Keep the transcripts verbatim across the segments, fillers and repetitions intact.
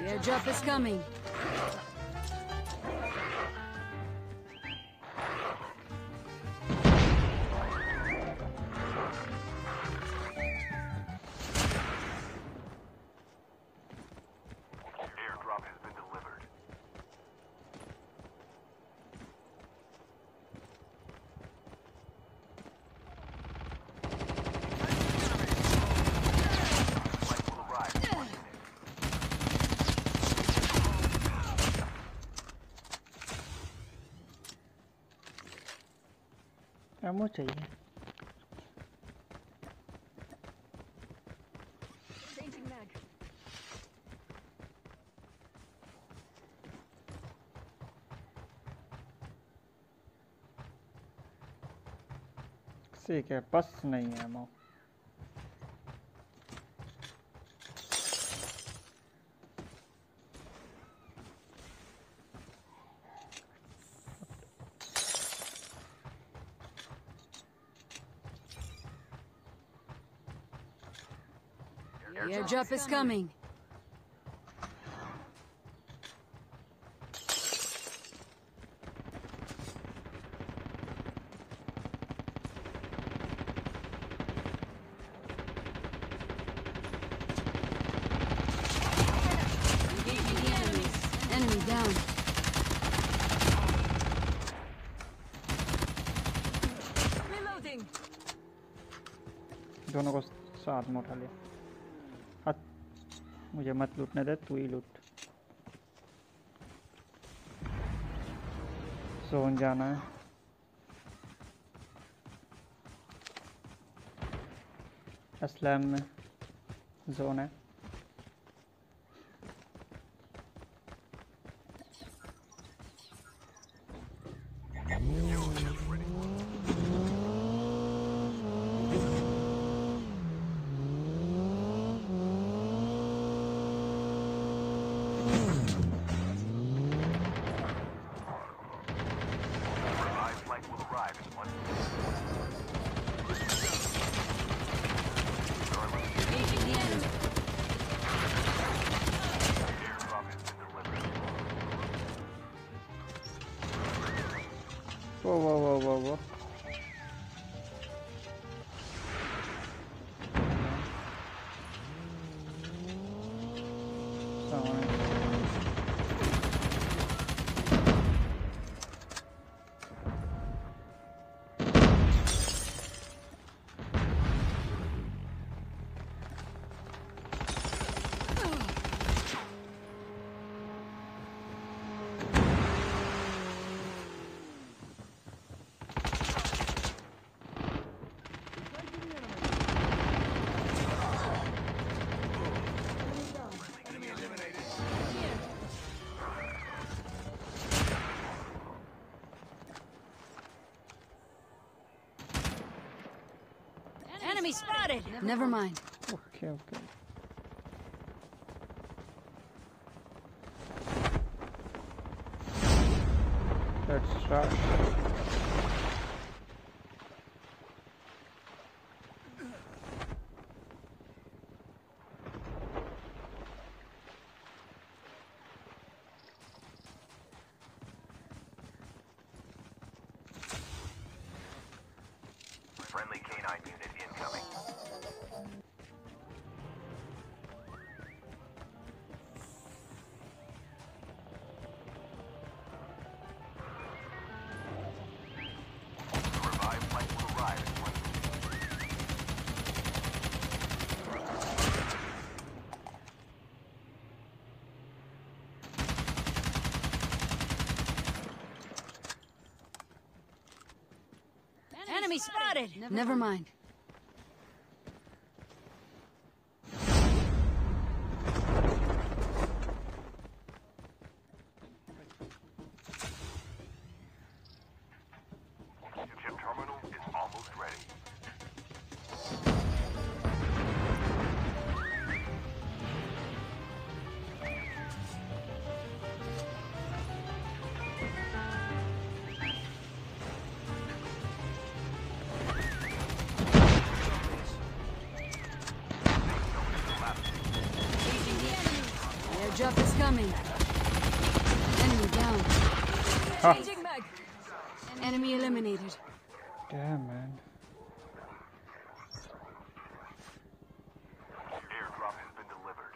Airdrop is coming. Airdrop has been delivered. Flight will arrive in one minute. Ammo चाहिए। Changing mag. ठीक है, बस नहीं है ammo. Airdrop is coming. Engaging the enemies. Enemy down. Reloading. दोनों को साथ में उठा लिया। हट, मुझे मत लूटने दे, तू ही लूट। जोन जाना है। अस्लैम में जोन है। Revived flight will arrive in one minute. Engaging the enemy. Airdrop has been delivered. वो वो वो वो वो सामने। Enemy spotted. Never mind. Okay okay. Let's start. Friendly canine unit incoming. Revived flight will arrive in one minute. Enemy spotted. Never mind. Chip terminal is almost ready. Airdrop is coming. Enemy down. Ah. Changing mag. Enemy eliminated. Damn, man. Airdrop has been delivered.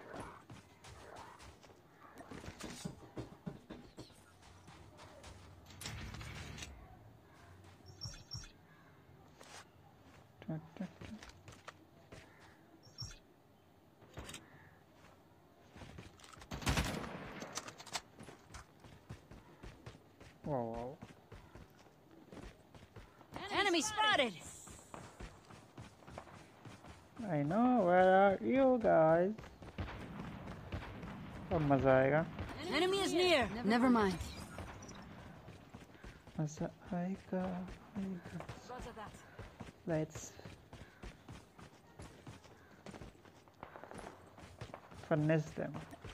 Tuck, tuck, tuck. Wow, wow. Enemy spotted. I know, where are you guys? अब मजा आएगा. Enemy is near. Never mind. मजा आएगा, आएगा. Let's finesse them.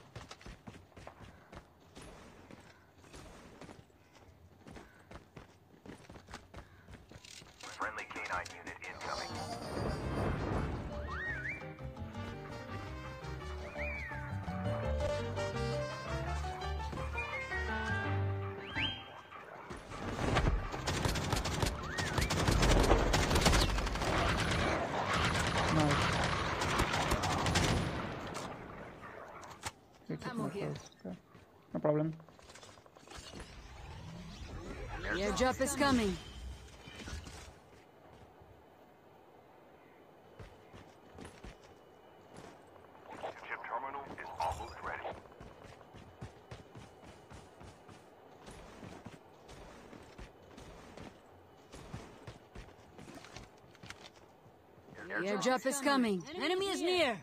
Friendly canine unit incoming. Nice. We took Ammo my here. first. Okay. No problem. The airdrop is coming. Chip terminal is almost ready. The airdrop is coming. Enemy is near.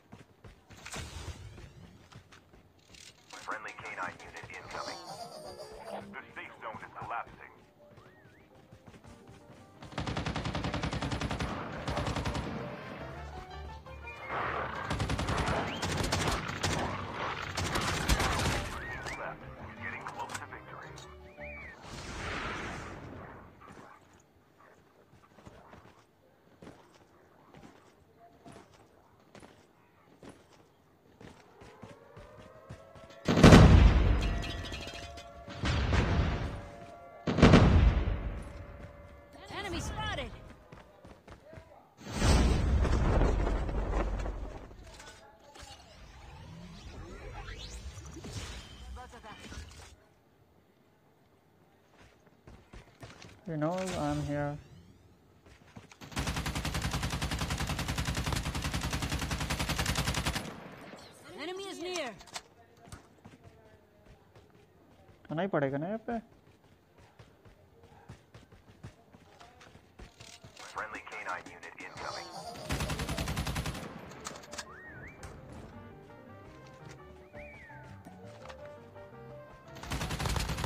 Friendly canine unit incoming. The safe zone is collapsing. Left. Getting close to victory. Enemy spotted. You know, I'm here. Enemy is near. आना ही पड़ेगा ना यहाँ पे. Friendly canine unit incoming.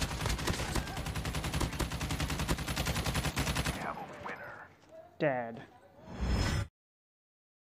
We have a winner. Dead.